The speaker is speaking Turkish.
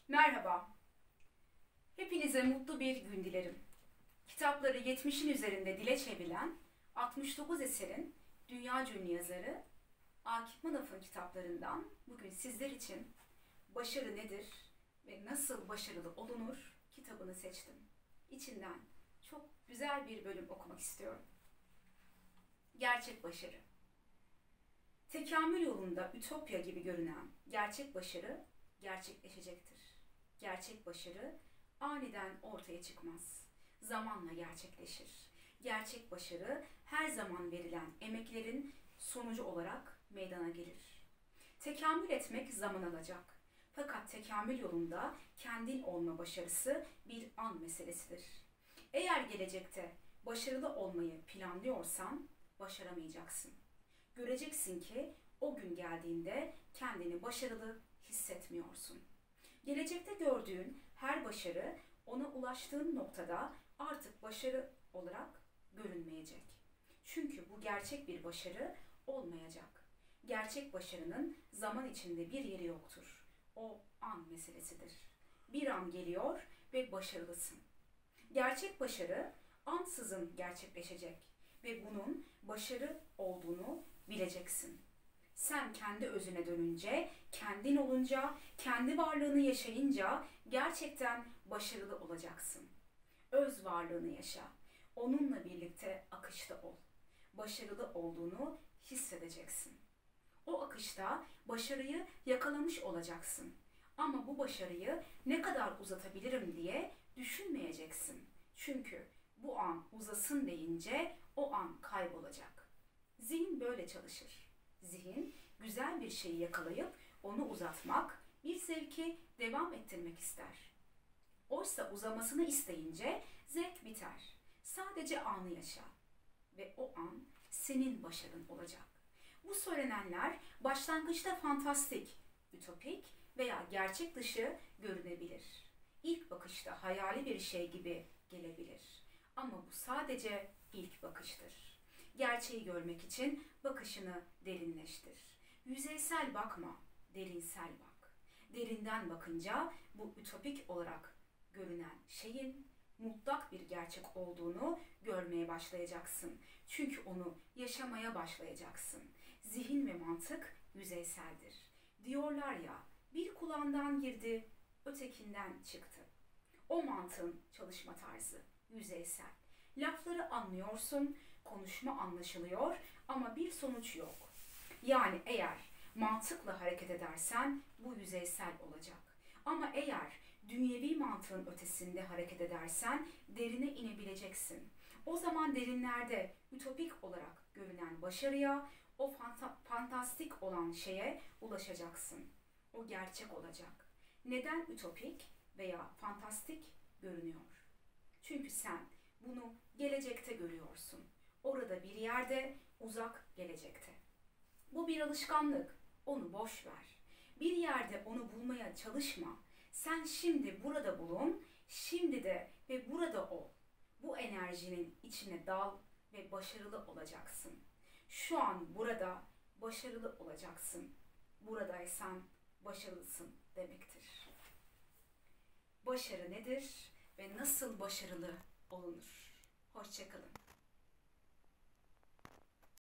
Merhaba, hepinize mutlu bir gün dilerim. Kitapları 70'in üzerinde dile çevrilen 69 eserin dünyaca ünlü yazarı Akif Manaf'ın kitaplarından bugün sizler için Başarı Nedir ve Nasıl Başarılı Olunur kitabını seçtim. İçinden çok güzel bir bölüm okumak istiyorum. Gerçek başarı. Tekamül yolunda ütopya gibi görünen gerçek başarı gerçekleşecektir. Gerçek başarı aniden ortaya çıkmaz. Zamanla gerçekleşir. Gerçek başarı her zaman verilen emeklerin sonucu olarak meydana gelir. Tekamül etmek zaman alacak. Fakat tekamül yolunda kendin olma başarısı bir an meselesidir. Eğer gelecekte başarılı olmayı planlıyorsan başaramayacaksın. Göreceksin ki o gün geldiğinde kendini başarılı hissetmiyorsun. Gelecekte gördüğün her başarı ona ulaştığın noktada artık başarı olarak görünmeyecek. Çünkü bu gerçek bir başarı olmayacak. Gerçek başarının zaman içinde bir yeri yoktur. O an meselesidir. Bir an geliyor ve başarılısın. Gerçek başarı ansızın gerçekleşecek ve bunun başarı olduğunu bileceksin. Sen kendi özüne dönünce, kendin olunca, kendi varlığını yaşayınca gerçekten başarılı olacaksın. Öz varlığını yaşa. Onunla birlikte akışta ol. Başarılı olduğunu hissedeceksin. O akışta başarıyı yakalamış olacaksın. Ama bu başarıyı ne kadar uzatabilirim diye düşünmeyeceksin. Çünkü bu an uzasın deyince o an kaybolacak. Zihin böyle çalışır. Zihin güzel bir şeyi yakalayıp onu uzatmak, bir zevki devam ettirmek ister. Oysa uzamasını isteyince zevk biter. Sadece anı yaşa ve o an senin başarın olacak. Bu söylenenler başlangıçta fantastik, ütopik veya gerçek dışı görünebilir. İlk bakışta hayali bir şey gibi gelebilir. Ama bu sadece ilk bakıştır. Gerçeği görmek için bakışını derinleştir. Yüzeysel bakma, derinsel bak. Derinden bakınca bu ütopik olarak görünen şeyin mutlak bir gerçek olduğunu görmeye başlayacaksın. Çünkü onu yaşamaya başlayacaksın. Zihin ve mantık yüzeyseldir. Diyorlar ya, bir kulağından girdi, ötekinden çıktı. O mantığın çalışma tarzı yüzeysel. Lafları anlıyorsun, konuşma anlaşılıyor ama bir sonuç yok. Yani eğer mantıkla hareket edersen bu yüzeysel olacak. Ama eğer dünyevi mantığın ötesinde hareket edersen derine inebileceksin. O zaman derinlerde ütopik olarak görünen başarıya, o fantastik olan şeye ulaşacaksın. O gerçek olacak. Neden ütopik veya fantastik görünüyor? Çünkü sen bunu gelecekte görüyorsun. Orada bir yerde, uzak gelecekte. Bu bir alışkanlık. Onu boş ver. Bir yerde onu bulmaya çalışma. Sen şimdi burada bulun, şimdi de ve burada ol. Bu enerjinin içine dal ve başarılı olacaksın. Şu an burada başarılı olacaksın. Buradaysan başarılısın demektir. Başarı nedir ve nasıl başarılı olunur? Hoşça kalın.